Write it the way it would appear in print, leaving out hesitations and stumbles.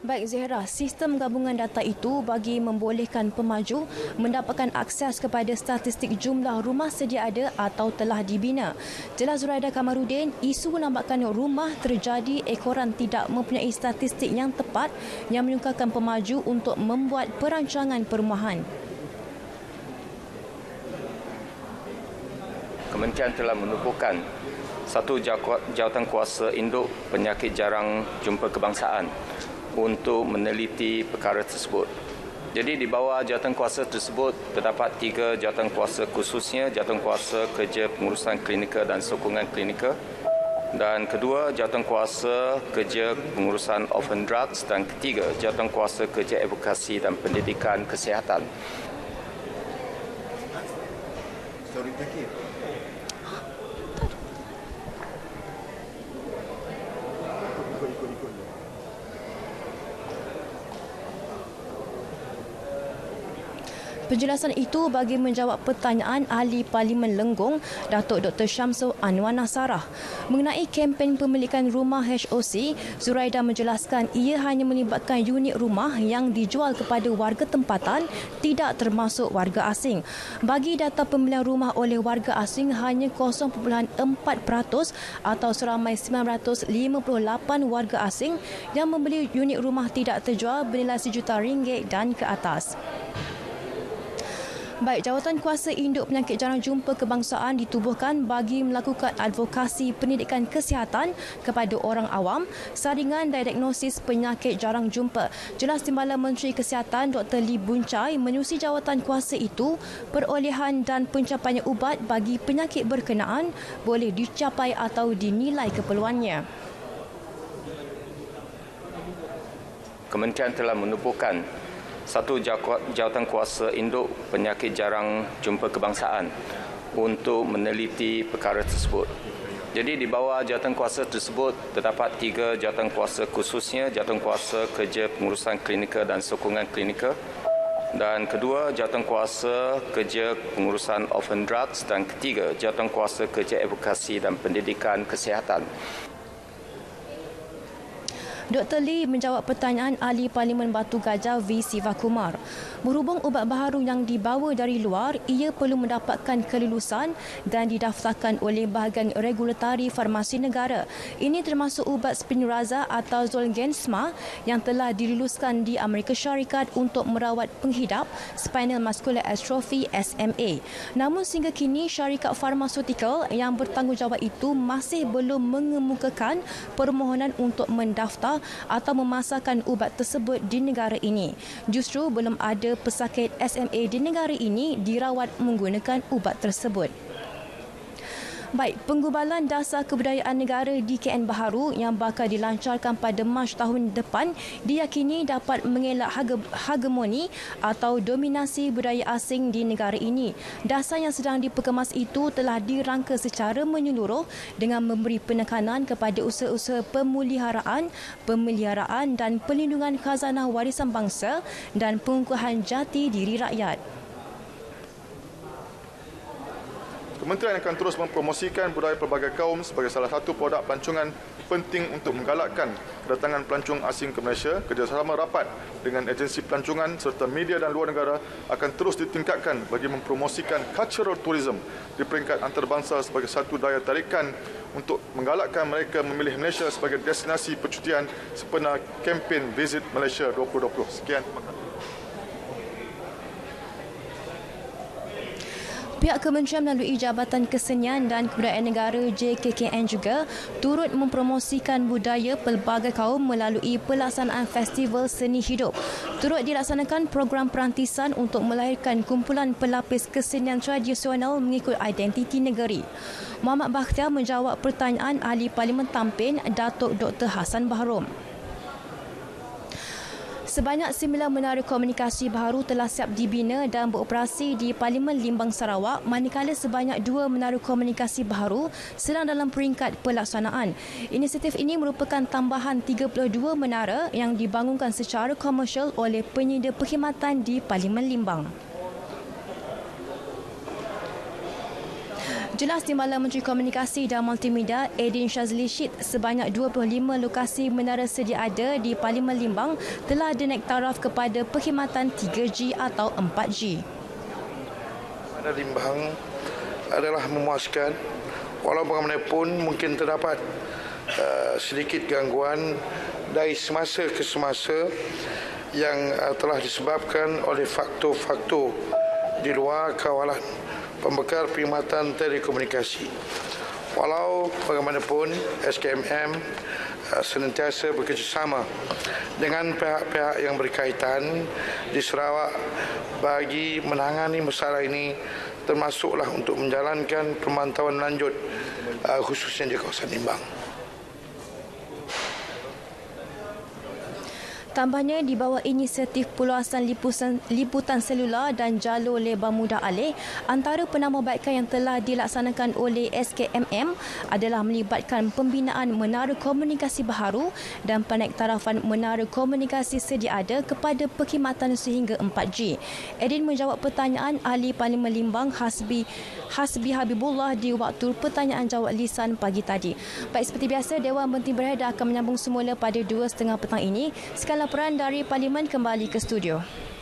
Baik Zahra, sistem gabungan data itu bagi membolehkan pemaju mendapatkan akses kepada statistik jumlah rumah sedia ada atau telah dibina. Jelas Zuraida Kamarudin, isu lambakan rumah terjadi ekoran tidak mempunyai statistik yang tepat yang menyukarkan pemaju untuk membuat perancangan perumahan. Kementerian telah menubuhkan satu jawatan kuasa induk penyakit jarang jumpa kebangsaan untuk meneliti perkara tersebut. Jadi di bawah jawatan kuasa tersebut terdapat 3 jawatan kuasa khususnya jawatan kuasa kerja pengurusan klinikal dan sokongan klinikal, dan kedua jawatan kuasa kerja pengurusan orphan drugs, dan ketiga jawatan kuasa kerja advokasi dan pendidikan kesihatan. Penjelasan itu bagi menjawab pertanyaan Ahli Parlimen Lenggong, Datuk Dr. Syamsul Anwar Nasarah. Mengenai kempen pemilikan rumah HOC, Zuraida menjelaskan ia hanya melibatkan unit rumah yang dijual kepada warga tempatan, tidak termasuk warga asing. Bagi data pembelian rumah oleh warga asing, hanya 0.4% atau seramai 958 warga asing yang membeli unit rumah tidak terjual bernilai RM1 juta dan ke atas. Baik, jawatan kuasa induk penyakit jarang jumpa kebangsaan ditubuhkan bagi melakukan advokasi pendidikan kesihatan kepada orang awam saringan diagnosis penyakit jarang jumpa. Jelas Timbalan Menteri Kesihatan Dr. Lee Boon Chye menerusi jawatan kuasa itu, perolehan dan pencapaian ubat bagi penyakit berkenaan boleh dicapai atau dinilai keperluannya. Kementerian telah menubuhkan satu jawatan kuasa induk penyakit jarang jumpa kebangsaan untuk meneliti perkara tersebut. Jadi di bawah jawatan kuasa tersebut terdapat 3 jawatan kuasa khususnya jawatan kuasa kerja pengurusan klinikal dan sokongan klinikal, dan kedua jawatan kuasa kerja pengurusan orphan drugs, dan ketiga jawatan kuasa kerja advokasi dan pendidikan kesihatan. Dr. Lee menjawab pertanyaan Ahli Parlimen Batu Gajah V. Sivakumar. Berhubung ubat baharu yang dibawa dari luar, ia perlu mendapatkan kelulusan dan didaftarkan oleh bahagian regulatory farmasi negara. Ini termasuk ubat Spinraza atau Zolgensma yang telah diluluskan di Amerika Syarikat untuk merawat penghidap spinal muscular atrophy SMA. Namun sehingga kini syarikat farmasutikal yang bertanggungjawab itu masih belum mengemukakan permohonan untuk mendaftar atau memasarkan ubat tersebut di negara ini. Justru belum ada pesakit SMA di negara ini dirawat menggunakan ubat tersebut. Baik, penggubalan dasar kebudayaan negara di KN Baharu yang bakal dilancarkan pada Mac tahun depan diyakini dapat mengelak hegemoni atau dominasi budaya asing di negara ini. Dasar yang sedang diperkemas itu telah dirangka secara menyeluruh dengan memberi penekanan kepada usaha-usaha pemeliharaan dan pelindungan khazanah warisan bangsa dan pengukuhan jati diri rakyat. Kementerian akan terus mempromosikan budaya pelbagai kaum sebagai salah satu produk pelancongan penting untuk menggalakkan kedatangan pelancong asing ke Malaysia. Kerjasama rapat dengan agensi pelancongan serta media dan luar negara akan terus ditingkatkan bagi mempromosikan cultural tourism di peringkat antarabangsa sebagai satu daya tarikan untuk menggalakkan mereka memilih Malaysia sebagai destinasi percutian sempena kempen Visit Malaysia 2020. Sekian. Pihak Kementerian melalui Jabatan Kesenian dan Kebudayaan Negara JKKN juga turut mempromosikan budaya pelbagai kaum melalui pelaksanaan festival seni hidup. Turut dilaksanakan program perantisan untuk melahirkan kumpulan pelapis kesenian tradisional mengikut identiti negeri. Muhammad Bakhtiar menjawab pertanyaan Ahli Parlimen Tampin Datuk Dr. Hassan Bahrom. Sebanyak 9 menara komunikasi baharu telah siap dibina dan beroperasi di Parlimen Limbang Sarawak, manakala sebanyak 2 menara komunikasi baharu sedang dalam peringkat pelaksanaan. Inisiatif ini merupakan tambahan 32 menara yang dibangunkan secara komersial oleh penyedia perkhidmatan di Parlimen Limbang. Jelas Timbalan Menteri Komunikasi dan Multimedia Edin Shazli Syed, sebanyak 25 lokasi menara sedia ada di Parlimen Limbang telah dinaik taraf kepada perkhidmatan 3G atau 4G. Menara Limbang adalah memuaskan, walau bagaimanapun mungkin terdapat sedikit gangguan dari semasa ke semasa yang telah disebabkan oleh faktor-faktor di luar kawalan pembekal perkhidmatan telekomunikasi. Walau bagaimanapun, SKMM senantiasa bekerjasama dengan pihak-pihak yang berkaitan di Sarawak bagi menangani masalah ini, termasuklah untuk menjalankan pemantauan lanjut khususnya di kawasan Limbang. Tambahnya, di bawah inisiatif perluasan liputan selular dan jalur lebar mudah alih, antara penambahbaikan yang telah dilaksanakan oleh SKMM adalah melibatkan pembinaan menara komunikasi baharu dan penaiktarafan menara komunikasi sedia ada kepada perkhidmatan sehingga 4G. Edin menjawab pertanyaan Ahli Parlimen Limbang Hasbi Habibullah di waktu pertanyaan jawab lisan pagi tadi. Baik, seperti biasa, Dewan Menteri Berhad akan menyambung semula pada 2:30 petang ini. Sekarang laporan dari Parlimen kembali ke studio.